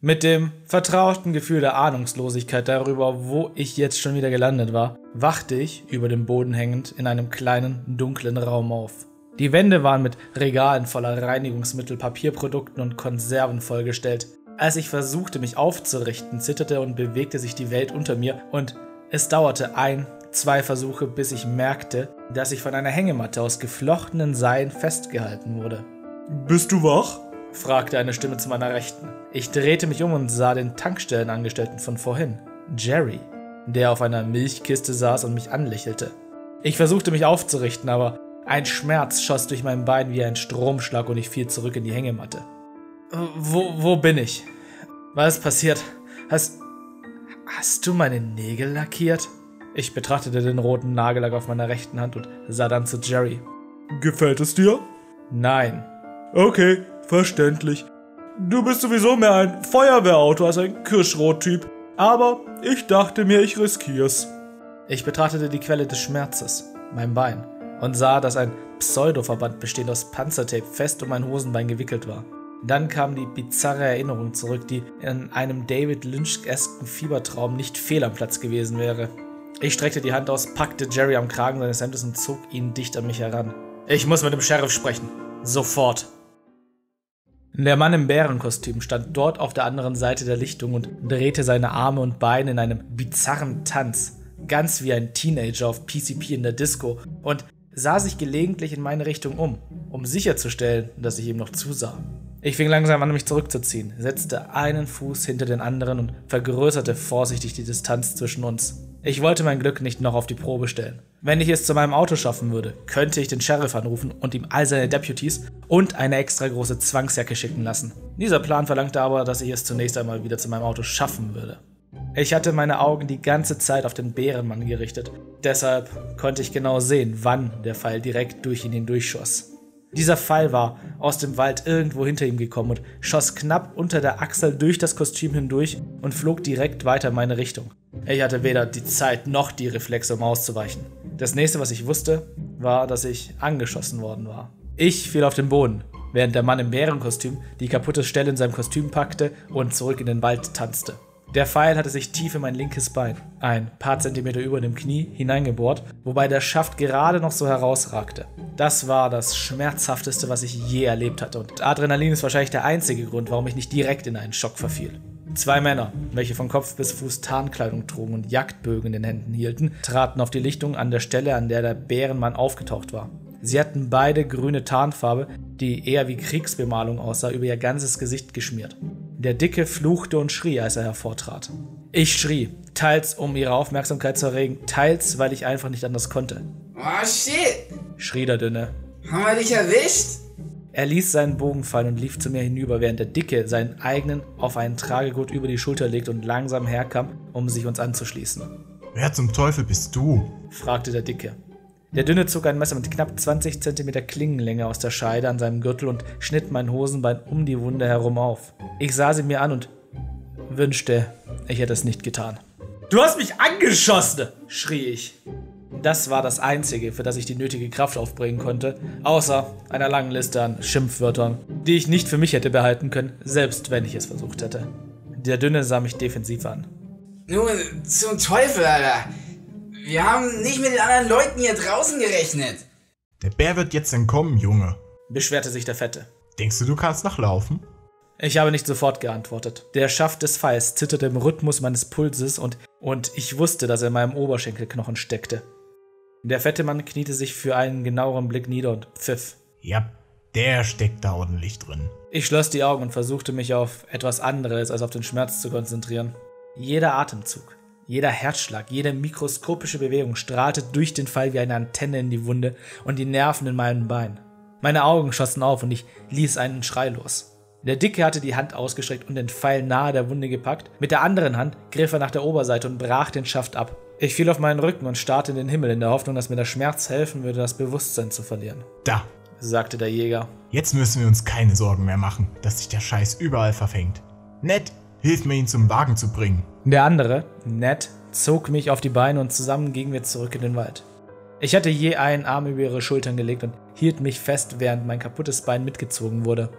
Mit dem vertrauten Gefühl der Ahnungslosigkeit darüber, wo ich jetzt schon wieder gelandet war, wachte ich, über dem Boden hängend, in einem kleinen, dunklen Raum auf. Die Wände waren mit Regalen voller Reinigungsmittel, Papierprodukten und Konserven vollgestellt. Als ich versuchte, mich aufzurichten, zitterte und bewegte sich die Welt unter mir und es dauerte 2 Versuche, bis ich merkte, dass ich von einer Hängematte aus geflochtenen Seilen festgehalten wurde. »Bist du wach?« fragte eine Stimme zu meiner Rechten. Ich drehte mich um und sah den Tankstellenangestellten von vorhin, Jerry, der auf einer Milchkiste saß und mich anlächelte. Ich versuchte mich aufzurichten, aber ein Schmerz schoss durch mein Bein wie ein Stromschlag und ich fiel zurück in die Hängematte. Wo bin ich? Was ist passiert? Hast du meine Nägel lackiert? Ich betrachtete den roten Nagellack auf meiner rechten Hand und sah dann zu Jerry. Gefällt es dir? Nein. Okay, verständlich. Du bist sowieso mehr ein Feuerwehrauto als ein Kirschrot-Typ. Aber ich dachte mir, ich riskier's. Ich betrachtete die Quelle des Schmerzes, mein Bein, und sah, dass ein Pseudoverband bestehend aus Panzertape fest um mein Hosenbein gewickelt war. Dann kam die bizarre Erinnerung zurück, die in einem David Lynch-esken Fiebertraum nicht fehl am Platz gewesen wäre. Ich streckte die Hand aus, packte Jerry am Kragen seines Hemdes und zog ihn dicht an mich heran. Ich muss mit dem Sheriff sprechen. Sofort. Der Mann im Bärenkostüm stand dort auf der anderen Seite der Lichtung und drehte seine Arme und Beine in einem bizarren Tanz, ganz wie ein Teenager auf PCP in der Disco, und sah sich gelegentlich in meine Richtung um sicherzustellen, dass ich ihm noch zusah. Ich fing langsam an, mich zurückzuziehen, setzte einen Fuß hinter den anderen und vergrößerte vorsichtig die Distanz zwischen uns. Ich wollte mein Glück nicht noch auf die Probe stellen. Wenn ich es zu meinem Auto schaffen würde, könnte ich den Sheriff anrufen und ihm all seine Deputies und eine extra große Zwangsjacke schicken lassen. Dieser Plan verlangte aber, dass ich es zunächst einmal wieder zu meinem Auto schaffen würde. Ich hatte meine Augen die ganze Zeit auf den Bärenmann gerichtet. Deshalb konnte ich genau sehen, wann der Pfeil direkt durch ihn hindurchschoss. Dieser Pfeil war aus dem Wald irgendwo hinter ihm gekommen und schoss knapp unter der Achsel durch das Kostüm hindurch und flog direkt weiter in meine Richtung. Ich hatte weder die Zeit noch die Reflexe, um auszuweichen. Das nächste, was ich wusste, war, dass ich angeschossen worden war. Ich fiel auf den Boden, während der Mann im Bärenkostüm die kaputte Stelle in seinem Kostüm packte und zurück in den Wald tanzte. Der Pfeil hatte sich tief in mein linkes Bein, ein paar Zentimeter über dem Knie, hineingebohrt, wobei der Schaft gerade noch so herausragte. Das war das Schmerzhafteste, was ich je erlebt hatte, und Adrenalin ist wahrscheinlich der einzige Grund, warum ich nicht direkt in einen Schock verfiel. 2 Männer, welche von Kopf bis Fuß Tarnkleidung trugen und Jagdbögen in den Händen hielten, traten auf die Lichtung an der Stelle, an der der Bärenmann aufgetaucht war. Sie hatten beide grüne Tarnfarbe, die eher wie Kriegsbemalung aussah, über ihr ganzes Gesicht geschmiert. Der Dicke fluchte und schrie, als er hervortrat. Ich schrie, teils um ihre Aufmerksamkeit zu erregen, teils, weil ich einfach nicht anders konnte. Oh shit! Schrie der Dünne. Haben wir dich erwischt? Er ließ seinen Bogen fallen und lief zu mir hinüber, während der Dicke seinen eigenen auf einen Tragegurt über die Schulter legte und langsam herkam, um sich uns anzuschließen. Wer zum Teufel bist du? Fragte der Dicke. Der Dünne zog ein Messer mit knapp 20 cm Klingenlänge aus der Scheide an seinem Gürtel und schnitt mein Hosenbein um die Wunde herum auf. Ich sah sie mir an und wünschte, ich hätte es nicht getan. »Du hast mich angeschossen!« schrie ich. Das war das Einzige, für das ich die nötige Kraft aufbringen konnte, außer einer langen Liste an Schimpfwörtern, die ich nicht für mich hätte behalten können, selbst wenn ich es versucht hätte. Der Dünne sah mich defensiv an. Nun, zum Teufel, Alter. Wir haben nicht mit den anderen Leuten hier draußen gerechnet. Der Bär wird jetzt entkommen, Junge, beschwerte sich der Fette. Denkst du kannst noch laufen? Ich habe nicht sofort geantwortet. Der Schaft des Pfeils zitterte im Rhythmus meines Pulses und ich wusste, dass er in meinem Oberschenkelknochen steckte. Der fette Mann kniete sich für einen genaueren Blick nieder und pfiff. Ja, der steckt da ordentlich drin. Ich schloss die Augen und versuchte mich auf etwas anderes als auf den Schmerz zu konzentrieren. Jeder Atemzug, jeder Herzschlag, jede mikroskopische Bewegung strahlte durch den Pfeil wie eine Antenne in die Wunde und die Nerven in meinem Bein. Meine Augen schossen auf und ich ließ einen Schrei los. Der Dicke hatte die Hand ausgestreckt und den Pfeil nahe der Wunde gepackt. Mit der anderen Hand griff er nach der Oberseite und brach den Schaft ab. Ich fiel auf meinen Rücken und starrte in den Himmel, in der Hoffnung, dass mir der Schmerz helfen würde, das Bewusstsein zu verlieren. Da, sagte der Jäger. Jetzt müssen wir uns keine Sorgen mehr machen, dass sich der Scheiß überall verfängt. Ned, hilf mir, ihn zum Wagen zu bringen. Der andere, Ned, zog mich auf die Beine und zusammen gingen wir zurück in den Wald. Ich hatte je einen Arm über ihre Schultern gelegt und hielt mich fest, während mein kaputtes Bein mitgezogen wurde.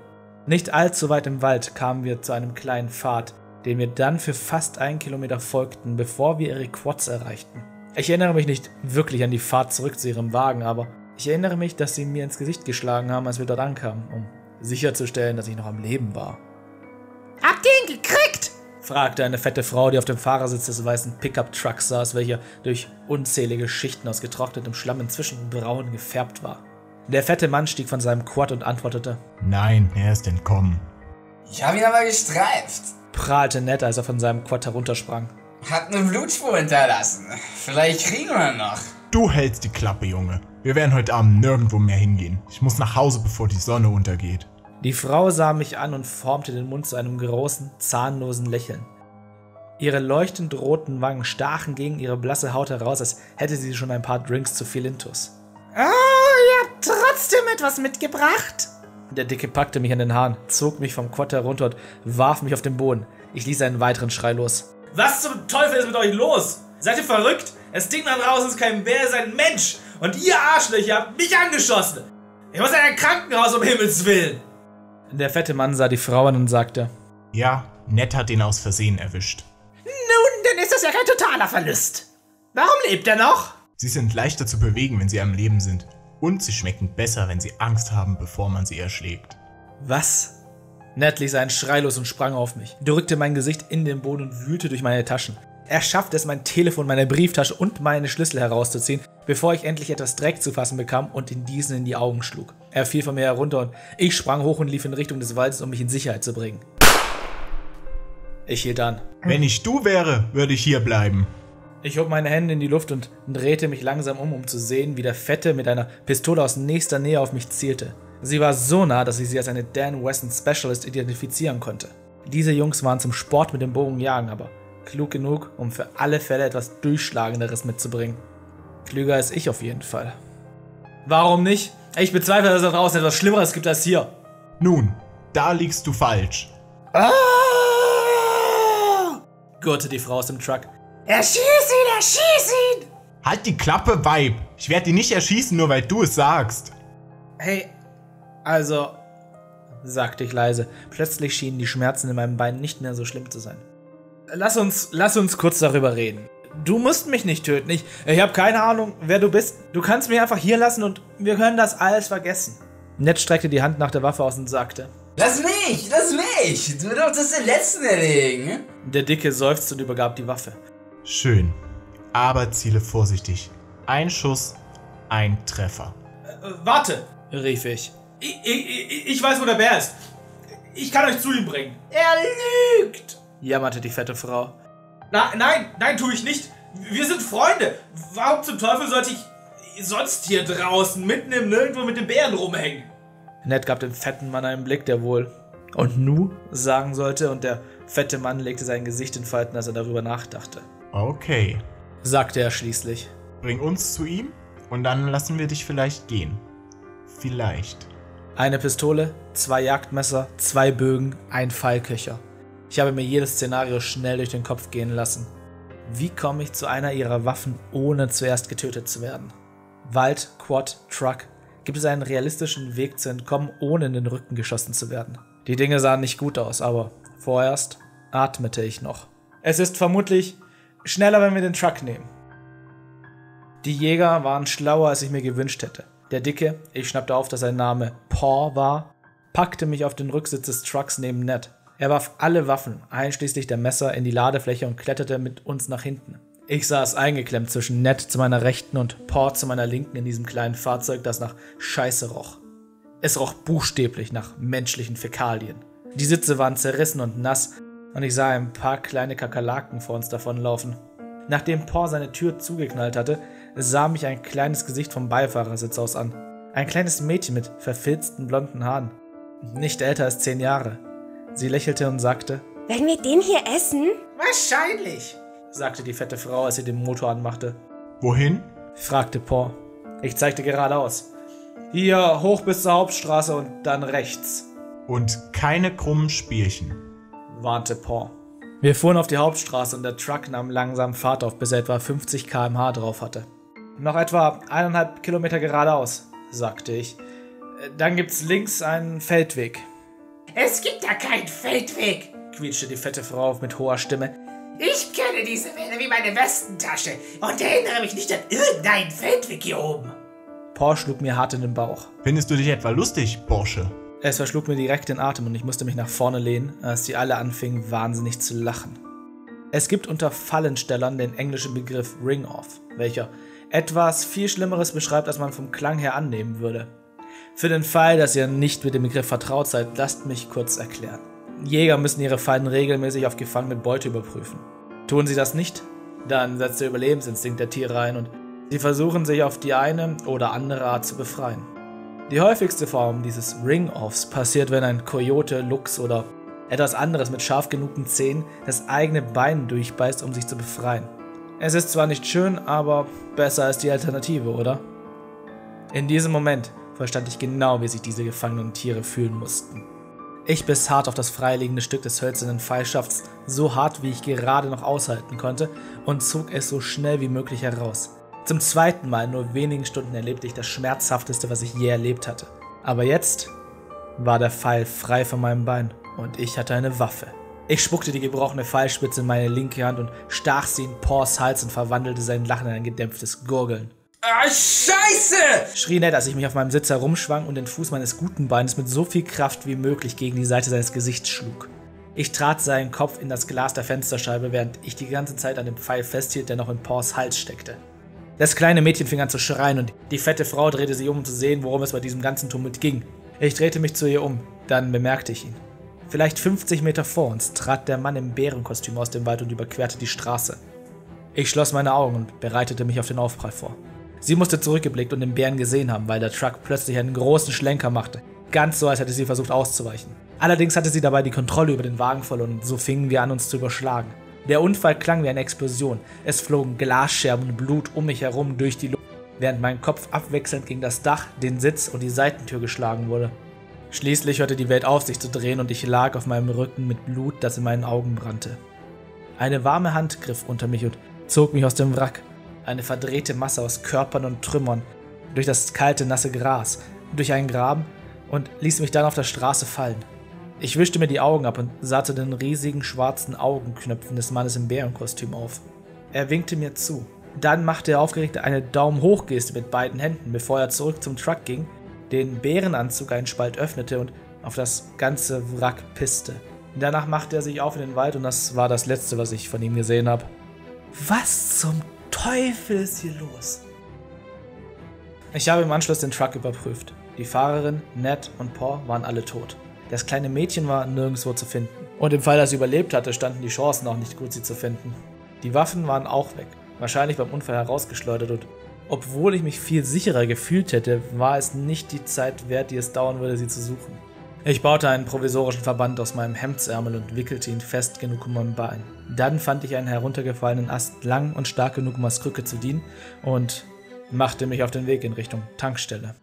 Nicht allzu weit im Wald kamen wir zu einem kleinen Pfad, den wir dann für fast 1 Kilometer folgten, bevor wir ihre Quads erreichten. Ich erinnere mich nicht wirklich an die Fahrt zurück zu ihrem Wagen, aber ich erinnere mich, dass sie mir ins Gesicht geschlagen haben, als wir dort ankamen, um sicherzustellen, dass ich noch am Leben war. Habt ihr ihn gekriegt? Fragte eine fette Frau, die auf dem Fahrersitz des weißen Pickup-Trucks saß, welcher durch unzählige Schichten aus getrocknetem Schlamm inzwischen braun gefärbt war. Der fette Mann stieg von seinem Quad und antwortete: Nein, er ist entkommen. Ich habe ihn aber gestreift. Prahlte Ned, als er von seinem Quad heruntersprang. Hat eine Blutspur hinterlassen. Vielleicht kriegen wir ihn noch. Du hältst die Klappe, Junge. Wir werden heute Abend nirgendwo mehr hingehen. Ich muss nach Hause, bevor die Sonne untergeht. Die Frau sah mich an und formte den Mund zu einem großen, zahnlosen Lächeln. Ihre leuchtend roten Wangen stachen gegen ihre blasse Haut heraus, als hätte sie schon ein paar Drinks zu viel intus. Oh, ihr habt trotzdem etwas mitgebracht? Der Dicke packte mich an den Haaren, zog mich vom Quad herunter und warf mich auf den Boden. Ich ließ einen weiteren Schrei los. Was zum Teufel ist mit euch los? Seid ihr verrückt? Das Ding da draußen ist kein Bär, ist ein Mensch. Und ihr Arschlöcher habt mich angeschossen. Ich muss in ein Krankenhaus, um Himmels Willen. Der fette Mann sah die Frau an und sagte: Ja, Ned hat ihn aus Versehen erwischt. Nun, dann ist das ja kein totaler Verlust. Warum lebt er noch? Sie sind leichter zu bewegen, wenn sie am Leben sind. Und sie schmecken besser, wenn sie Angst haben, bevor man sie erschlägt. Was? Ned ließ einen Schrei los und sprang auf mich, drückte mein Gesicht in den Boden und wühlte durch meine Taschen. Er schaffte es, mein Telefon, meine Brieftasche und meine Schlüssel herauszuziehen, bevor ich endlich etwas Dreck zu fassen bekam und ihn diesen in die Augen schlug. Er fiel von mir herunter und ich sprang hoch und lief in Richtung des Waldes, um mich in Sicherheit zu bringen. Ich hielt an. Wenn ich du wäre, würde ich hier bleiben. Ich hob meine Hände in die Luft und drehte mich langsam um zu sehen, wie der Fette mit einer Pistole aus nächster Nähe auf mich zielte. Sie war so nah, dass ich sie als eine Dan Wesson Specialist identifizieren konnte. Diese Jungs waren zum Sport mit dem Bogen jagen, aber klug genug, um für alle Fälle etwas Durchschlagenderes mitzubringen. Klüger als ich auf jeden Fall. Warum nicht? Ich bezweifle, dass es da draußen etwas Schlimmeres gibt als hier. Nun, da liegst du falsch. Gurrte die Frau aus dem Truck. Erschieß ihn, erschieß ihn! Halt die Klappe, Weib! Ich werde dich nicht erschießen, nur weil du es sagst. Hey, also, sagte ich leise. Plötzlich schienen die Schmerzen in meinem Bein nicht mehr so schlimm zu sein. Lass uns kurz darüber reden. Du musst mich nicht töten. Ich habe keine Ahnung, wer du bist. Du kannst mich einfach hier lassen und wir können das alles vergessen. Ned streckte die Hand nach der Waffe aus und sagte: Lass mich, lass mich. Du darfst den Letzten erlegen. Der Dicke seufzte und übergab die Waffe. Schön, aber ziele vorsichtig. Ein Schuss, ein Treffer. Warte. Rief ich. Ich weiß, wo der Bär ist. Ich kann euch zu ihm bringen. Er lügt! Jammerte die fette Frau. Nein, tue ich nicht. Wir sind Freunde. Warum zum Teufel sollte ich sonst hier draußen, mitten im Nirgendwo mit dem Bären rumhängen? Ned gab dem fetten Mann einen Blick, der wohl „Und nu?" sagen sollte, und der fette Mann legte sein Gesicht in Falten, als er darüber nachdachte. Okay, Sagte er schließlich. bring uns zu ihm und dann lassen wir dich vielleicht gehen. Vielleicht. Eine Pistole, 2 Jagdmesser, 2 Bögen, ein Pfeilköcher. Ich habe mir jedes Szenario schnell durch den Kopf gehen lassen. Wie komme ich zu einer ihrer Waffen, ohne zuerst getötet zu werden? Wald, Quad, Truck. Gibt es einen realistischen Weg zu entkommen, ohne in den Rücken geschossen zu werden? Die Dinge sahen nicht gut aus, aber vorerst atmete ich noch. Es ist vermutlich schneller, wenn wir den Truck nehmen. Die Jäger waren schlauer, als ich mir gewünscht hätte. Der Dicke, ich schnappte auf, dass sein Name Paw war, packte mich auf den Rücksitz des Trucks neben Ned. Er warf alle Waffen, einschließlich der Messer, in die Ladefläche und kletterte mit uns nach hinten. Ich saß eingeklemmt zwischen Ned zu meiner Rechten und Paw zu meiner Linken in diesem kleinen Fahrzeug, das nach Scheiße roch. Es roch buchstäblich nach menschlichen Fäkalien. Die Sitze waren zerrissen und nass und ich sah ein paar kleine Kakerlaken vor uns davonlaufen. Nachdem Paw seine Tür zugeknallt hatte, sah mich ein kleines Gesicht vom Beifahrersitz aus an. Ein kleines Mädchen mit verfilzten blonden Haaren. Nicht älter als 10 Jahre. Sie lächelte und sagte: Werden wir den hier essen? Wahrscheinlich. sagte die fette Frau, als sie den Motor anmachte. Wohin? Fragte Paw. Ich zeigte geradeaus. Hier hoch bis zur Hauptstraße und dann rechts, Und keine krummen Spielchen. warnte Paw. Wir fuhren auf die Hauptstraße und der Truck nahm langsam Fahrt auf, bis er etwa 50 km/h drauf hatte. Noch etwa 1,5 Kilometer geradeaus, sagte ich. Dann gibt's links einen Feldweg. Es gibt da keinen Feldweg. quietschte die fette Frau auf mit hoher Stimme. Ich kenne diese Wälder wie meine Westentasche und erinnere mich nicht an irgendeinen Feldweg hier oben. Paul schlug mir hart in den Bauch. Findest du dich etwa lustig, Bursche? Es verschlug mir direkt den Atem und ich musste mich nach vorne lehnen, als die alle anfingen, wahnsinnig zu lachen. Es gibt unter Fallenstellern den englischen Begriff Ring-Off, welcher etwas viel Schlimmeres beschreibt, als man vom Klang her annehmen würde. Für den Fall, dass ihr nicht mit dem Begriff vertraut seid, lasst mich kurz erklären. Jäger müssen ihre Fallen regelmäßig auf gefangene Beute überprüfen. Tun sie das nicht, dann setzt der Überlebensinstinkt der Tiere ein und sie versuchen sich auf die eine oder andere Art zu befreien. Die häufigste Form dieses Ring-Offs passiert, wenn ein Kojote, Luchs oder etwas anderes mit scharf genugten Zähnen das eigene Bein durchbeißt, um sich zu befreien. Es ist zwar nicht schön, aber besser als die Alternative, oder? In diesem Moment verstand ich genau, wie sich diese gefangenen Tiere fühlen mussten. Ich biss hart auf das freiliegende Stück des hölzernen Pfeilschafts, so hart wie ich gerade noch aushalten konnte, und zog es so schnell wie möglich heraus. Zum zweiten Mal in nur wenigen Stunden erlebte ich das Schmerzhafteste, was ich je erlebt hatte. Aber jetzt war der Pfeil frei von meinem Bein und ich hatte eine Waffe. Ich spuckte die gebrochene Pfeilspitze in meine linke Hand und stach sie in Paws Hals und verwandelte sein Lachen in ein gedämpftes Gurgeln. Ah, Scheiße! Schrie Ned, als ich mich auf meinem Sitz herumschwang und den Fuß meines guten Beines mit so viel Kraft wie möglich gegen die Seite seines Gesichts schlug. Ich trat seinen Kopf in das Glas der Fensterscheibe, während ich die ganze Zeit an dem Pfeil festhielt, der noch in Paws Hals steckte. Das kleine Mädchen fing an zu schreien und die fette Frau drehte sich um zu sehen, worum es bei diesem ganzen Tumult ging. Ich drehte mich zu ihr um, dann bemerkte ich ihn. Vielleicht 50 Meter vor uns trat der Mann im Bärenkostüm aus dem Wald und überquerte die Straße. Ich schloss meine Augen und bereitete mich auf den Aufprall vor. Sie musste zurückgeblickt und den Bären gesehen haben, weil der Truck plötzlich einen großen Schlenker machte. Ganz so, als hätte sie versucht auszuweichen. Allerdings hatte sie dabei die Kontrolle über den Wagen verloren und so fingen wir an, uns zu überschlagen. Der Unfall klang wie eine Explosion. Es flogen Glasscherben und Blut um mich herum durch die Luft, während mein Kopf abwechselnd gegen das Dach, den Sitz und die Seitentür geschlagen wurde. Schließlich hörte die Welt auf, sich zu drehen und ich lag auf meinem Rücken mit Blut, das in meinen Augen brannte. Eine warme Hand griff unter mich und zog mich aus dem Wrack. Eine verdrehte Masse aus Körpern und Trümmern, durch das kalte, nasse Gras, durch einen Graben und ließ mich dann auf der Straße fallen. Ich wischte mir die Augen ab und sah zu den riesigen schwarzen Augenknöpfen des Mannes im Bärenkostüm auf. Er winkte mir zu. Dann machte er aufgeregt eine Daumen-hoch-Geste mit beiden Händen, bevor er zurück zum Truck ging, den Bärenanzug einen Spalt öffnete und auf das ganze Wrack pisste. Danach machte er sich auf in den Wald und das war das Letzte, was ich von ihm gesehen habe. Was zum Teufel ist hier los? Ich habe im Anschluss den Truck überprüft. Die Fahrerin, Ned und Paul waren alle tot. Das kleine Mädchen war nirgendwo zu finden. Und im Fall, dass sie überlebt hatte, standen die Chancen auch nicht gut, sie zu finden. Die Waffen waren auch weg, wahrscheinlich beim Unfall herausgeschleudert und obwohl ich mich viel sicherer gefühlt hätte, war es nicht die Zeit wert, die es dauern würde, sie zu suchen. Ich baute einen provisorischen Verband aus meinem Hemdsärmel und wickelte ihn fest genug um mein Bein. Dann fand ich einen heruntergefallenen Ast lang und stark genug, um als Krücke zu dienen und machte mich auf den Weg in Richtung Tankstelle.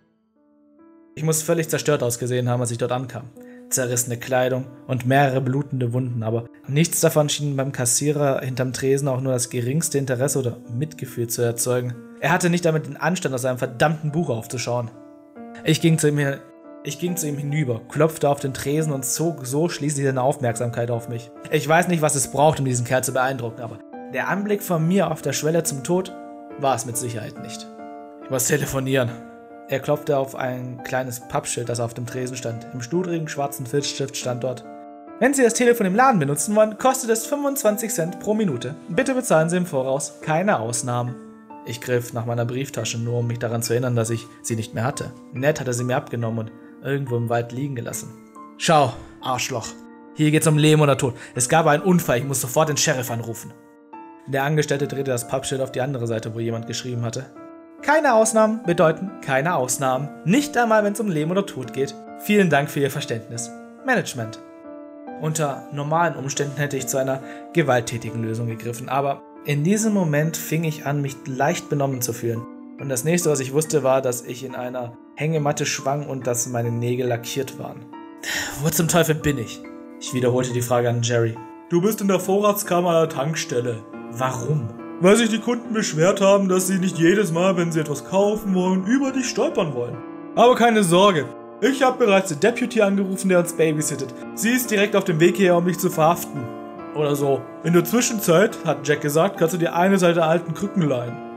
Ich muss völlig zerstört ausgesehen haben, als ich dort ankam. Zerrissene Kleidung und mehrere blutende Wunden, aber nichts davon schien beim Kassierer hinterm Tresen auch nur das geringste Interesse oder Mitgefühl zu erzeugen. Er hatte nicht damit den Anstand, aus seinem verdammten Buch aufzuschauen. Ich ging zu ihm hinüber, klopfte auf den Tresen und zog so schließlich seine Aufmerksamkeit auf mich. Ich weiß nicht, was es braucht, um diesen Kerl zu beeindrucken, aber der Anblick von mir auf der Schwelle zum Tod war es mit Sicherheit nicht. Ich muss telefonieren. Er klopfte auf ein kleines Pappschild, das auf dem Tresen stand. Im studrigen schwarzen Filzstift stand dort: Wenn Sie das Telefon im Laden benutzen wollen, kostet es 25 Cent pro Minute. Bitte bezahlen Sie im Voraus. Keine Ausnahmen. Ich griff nach meiner Brieftasche, nur um mich daran zu erinnern, dass ich sie nicht mehr hatte. Ned hatte sie mir abgenommen und irgendwo im Wald liegen gelassen. Schau, Arschloch. Hier geht's um Leben oder Tod. Es gab einen Unfall, ich muss sofort den Sheriff anrufen. Der Angestellte drehte das Pappschild auf die andere Seite, wo jemand geschrieben hatte: Keine Ausnahmen bedeuten keine Ausnahmen. Nicht einmal, wenn es um Leben oder Tod geht. Vielen Dank für Ihr Verständnis. Management. Unter normalen Umständen hätte ich zu einer gewalttätigen Lösung gegriffen, aber in diesem Moment fing ich an, mich leicht benommen zu fühlen. Und das nächste, was ich wusste, war, dass ich in einer Hängematte schwang und dass meine Nägel lackiert waren. Wo zum Teufel bin ich? Ich wiederholte die Frage an Jerry. Du bist in der Vorratskammer der Tankstelle. Warum? Weil sich die Kunden beschwert haben, dass sie nicht jedes Mal, wenn sie etwas kaufen wollen, über dich stolpern wollen. Aber keine Sorge, Ich habe bereits den Deputy angerufen, der uns babysittet. Sie ist direkt auf dem Weg hierher, um mich zu verhaften. Oder so. In der Zwischenzeit, hat Jack gesagt, kannst du dir eine seiner alten Krücken leihen.